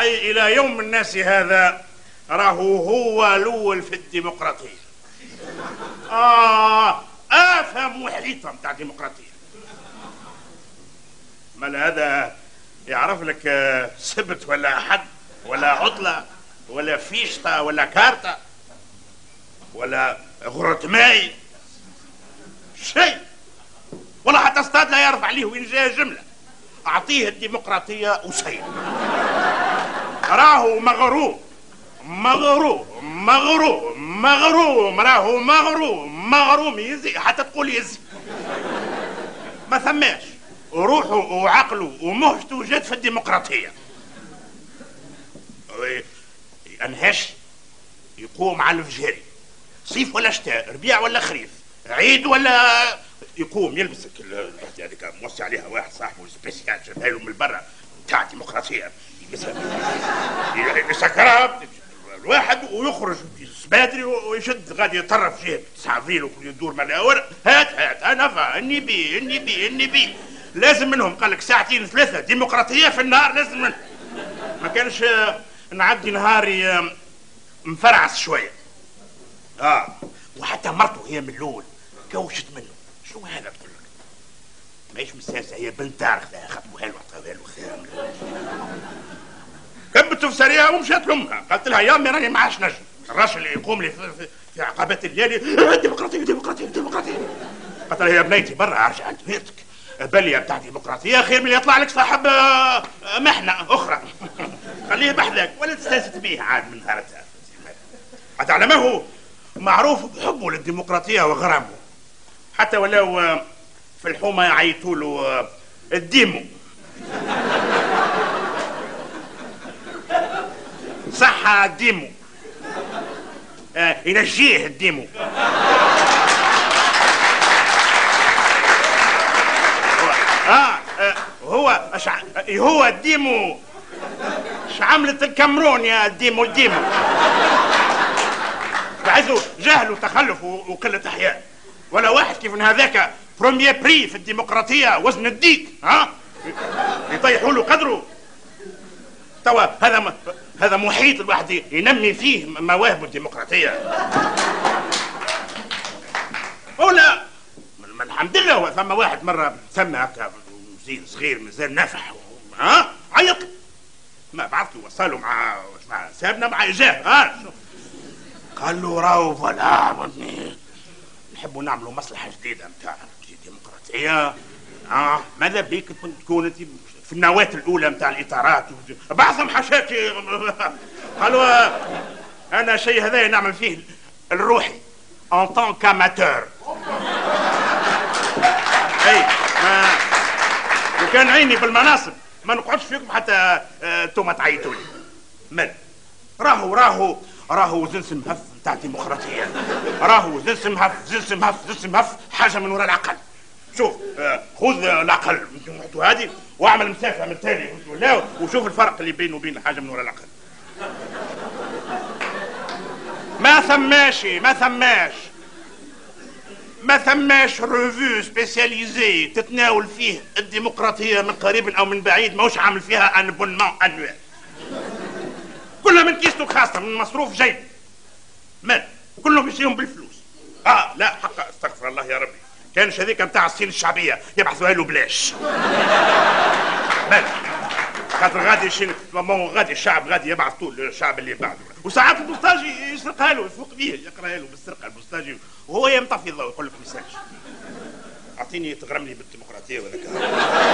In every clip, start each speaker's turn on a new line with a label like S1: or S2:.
S1: الشيوعي إلى يوم الناس هذا راهو هو الأول في الديمقراطية. أفهم وحيطة متاع الديمقراطية. مال هذا يعرف لك سبت ولا حد ولا عطلة ولا فيشطة ولا كارتة ولا غرة ماي شيء، ولا حتى استاد لا يرفع عليه وين جاء جملة. أعطيه الديمقراطية وسير. راهو مغروم مغروم مغروم مغروم، راهو مغروم مغروم يزي، حتى تقول يزي ما ثماش. روحه وعقله ومهجته جات في الديمقراطية. انهش يقوم على الفجاري، صيف ولا شتاء، ربيع ولا خريف، عيد ولا يقوم يلبس الوحده هذيك موصي عليها واحد صاحبه سبيسيال جابها له من برا تاع الديمقراطيه، يلبسها كراب الواحد ويخرج بدري ويشد غادي يطرف جيب 9 افريل ويدور مع الاول. هات انا النبي لازم منهم. قال لك ساعتين 3 ديمقراطيه في النهار لازم منهم. ما كانش نعدي نهاري مفرعس شويه. وحتى مرته هي من الاول كوشت منه. شو هذا تقول لك؟ ماهيش مساسه، هي بنت تعرف خطبوها له عطاوها له خام. كبت في سريعه ومشات لامها قالت لها يا امي راني ما عادش نجم. الراجل اللي يقوم لي في عقبات الليالي ديمقراطيه. قالت لها يا بنيتي برا ارجع عند بيتك، بليه بتاع ديمقراطيه خير من يطلع لك صاحب محنه اخرى. خليه بحذاك ولا تستانست بيه عاد من نهارتها. حتى على ما هو معروف بحبه للديمقراطيه وغرامه، حتى ولو في الحومه يعيطوا له الديمو. صح الديمو، ينجيه الديمو. هو الديمو عملت الكامرون يا الديمو. بعزو جهل وتخلف وقلة احياء. ولا واحد كيف هذاك بروميير بري في الديمقراطية وزن الديك يطيحوا له قدره. توا هذا محيط الواحد ينمي فيه مواهبه الديمقراطية. ولا الحمد لله هو ثم واحد مرة سمى هكا زين صغير مازال نافح عيط ما بعث له وصلوا مع سابنا مع إجاه قال له راهو فوالا نحبوا نعملوا مصلحة جديدة نتاع الديمقراطية. ماذا بيك تكون انت في النواة الأولى نتاع الإطارات بعضهم حاشاكي. قالوا أنا شيء هذا نعمل فيه الروحي en tant qu'amateur. أي لو كان عيني بالمناصب ما نقعدش فيكم حتى انتم تعيطوا لي. من راهو زنس مهف نتاع الديمقراطية. راهو زنس مهف حاجة من وراء العقل. شوف خذ العقل هذه واعمل مسافة من تالي وشوف الفرق اللي بينه وبين حاجة من وراء العقل. ما ثماش ريفيو سبيسياليزي تتناول فيه الديمقراطية من قريب او من بعيد ماهوش عامل فيها انبونمون انوال. كلها من كيستو خاصة من مصروف جيب. مال كلهم يشتريهم بالفلوس. لا حق استغفر الله يا ربي، كانش هذيك نتاع الصين الشعبية يبعثوها له بلاش. مال خاطر غادي الشعب غادي يبعث طول الشعب اللي بعده. وساعات البوسطاجي يسرقها له يفوق بيه يقراها له بالسرقة البوسطاجي وهو يمطفي الضوء يقول لك ميساج اعطيني تغرمني بالديمقراطية ولا كذا.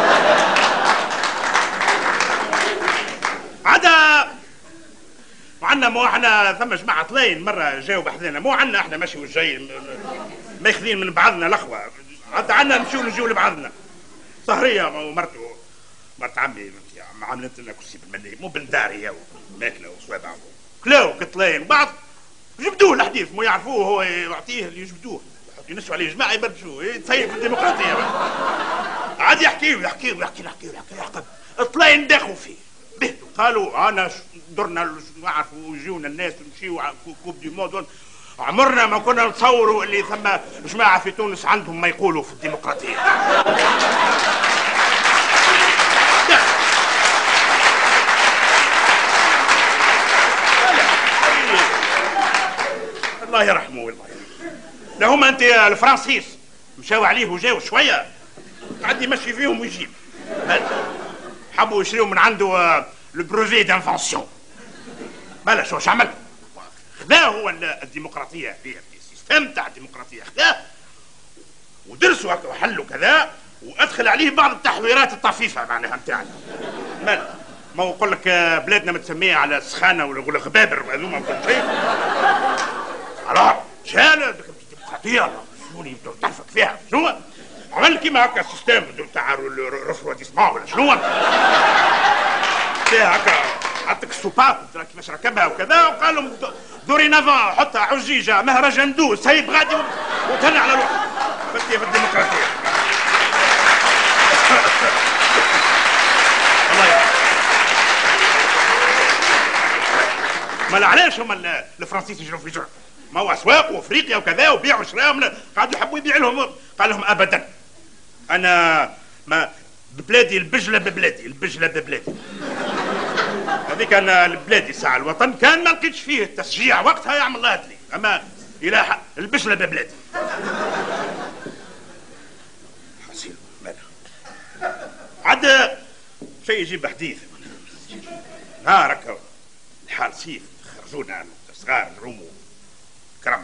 S1: عدا وعندنا مو احنا ثم جماعة طلاين مرة جاوا بحذنا مو عندنا احنا ماشي والجاي ماخذين من بعضنا الاخوة. عندنا نجيو لبعضنا. صهرية ومرته مرت عمي عملت لنا كرسي بالملي مو بالدار هي ماكله وصوابع كلاو كطلاين بعض جبدوه الحديث مو يعرفوه هو يعطيه اللي يجبدوه ينسوا عليه جماعه يبرشوه يتسيب في الديمقراطيه. عاد يحكي الطلاين داخوا فيه بهدوا قالوا انا درنا نعرفوا يجونا الناس ونمشيو كوب دي مود عمرنا ما كنا نتصوروا اللي ثم جماعه في تونس عندهم ما يقولوا في الديمقراطيه. الله يرحمه والله. لا هما انت الفرنسيس مشاو عليه وجاو شويه قعد يمشي فيهم ويجيب. حبوا يشريوا من عنده لو بروفي دانفونسيون. بلا شو عمل؟ خذاه هو الديمقراطيه هذه، السيستم تاع الديمقراطيه خذاه ودرسوا هكا وحلوا كذا وادخل عليه بعض التحويرات الطفيفه معناها نتاعنا. ما هو يقول لك بلادنا متسميه على السخانه ولا غبابر هذوما وكل شيء. شال الديمقراطيه شنو تعرفك فيها شنو؟ عمل كيما هكا السيستم تاع الرفروديسمون ولا شنو؟ فيها هكا عطيك السوباب كيفاش ركبها وكذا وقال لهم دورينافون حطها عجيجه مهرجان سيد غادي وتهنى على روحك. فتي في الديمقراطيه. والله ما علاش هما الفرنسيس يجروا في جرع؟ ما هو اسواق وافريقيا وكذا وبيعوا وشراهم قعدوا يحبوا يبيع لهم. قال لهم ابدا انا ما ببلادي البجله ببلادي البجله ببلادي. هذيك انا بلادي ساعه الوطن كان ما لقيتش فيه التشجيع وقتها يعمل الله يهديه اما الى البجله ببلادي. حسين مالها عاد شيء يجيب حديث نهار هكا الحال سيف خرجونا صغار نروموا كرم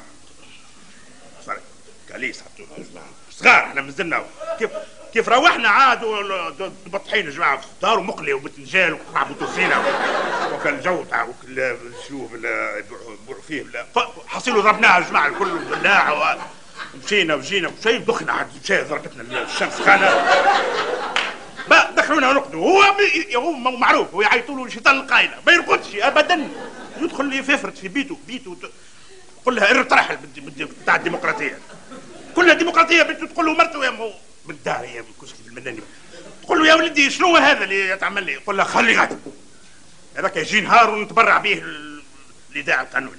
S1: كاليس حطونا صغار احنا مازلنا كيف روحنا عاد بطحين جماعه في الدار ومقلي وبتنجال وقرع بوتوسينا وكان الجو تاع الشلوف يبيعوا فيه حصيلوا ضربناها الجماعه الكل بالله ومشينا وجينا وشيء دخنا عاد مشى ضربتنا الشمس خانه دخلونا ونقدوا. هو معروف هو يعيطوا له الشيطان القايله ما يرقدش ابدا يدخل يفرط في بيته يقول لها ارترحل بتاع الديمقراطيه كلها ديمقراطيه بنته تقول له مرته يا مو بالدار يا كشكي بالمناني تقول له يا ولدي شنو هذا اللي يتعمل لي؟ يقول لها خلي غادي هذاك يجي نهار ونتبرع به الاذاعه القانوني.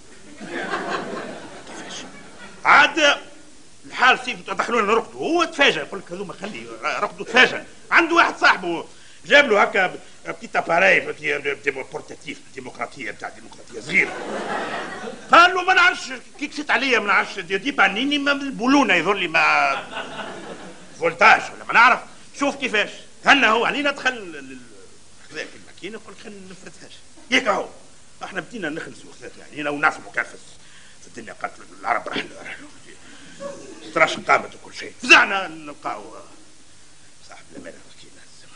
S1: عاد الحال سيف دخلونا نرقدوا هو تفاجئ يقول لك هذوما خلي رقدوا تفاجئ. عنده واحد صاحبه جاب له هكا بتيت اباراي بورتاتيف ديمقراطيه بتاع ديمقراطيه صغيره. قال له ما نعرفش كي كسيت عليا ما نعرفش دي بانيني ما البولونه يظهر لي ما فولتاج ولا ما نعرف. شوف كيفاش هنا هو علينا دخل خذاك الماكينه يقول خلينا نفرتهاش ياك اهو احنا بدينا نخلصوا خذاك علينا ونعصبوا كان في الدنيا قتلوا العرب رحلوا تراش قامت وكل شيء فزعنا نلقاو صاحب الامانه مسكين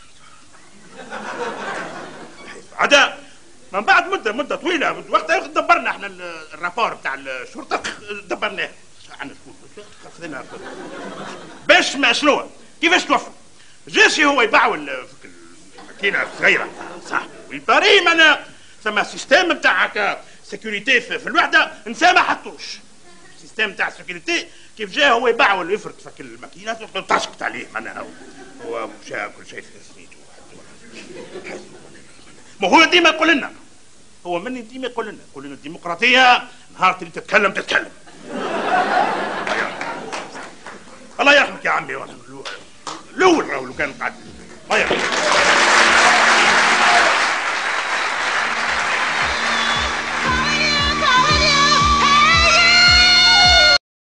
S1: عدا من بعد مده طويله وقتها دبرنا احنا الرابور بتاع الشرطه دبرناه عندنا شكون خذينا باش ما شنو كيفاش توفى جاشي هو يباعوا الماكينه الصغيره صاحبي ويباري انا ثم سيستم بتاع هكا سيكوريتي في الوحده نسا ما حطوش السيستم تاع السيكوريتي كيف جا هو يباع ولا يفرط فك الماكينات تسكت عليه معناها هو مشى كل شيء في سميتو. ما هو ديما يقول لنا هو مني ديما يقول لنا الديمقراطيه نهار اللي تتكلم الله يرحمك يا عمي الاول راهو لو كان قعد الله يرحمك.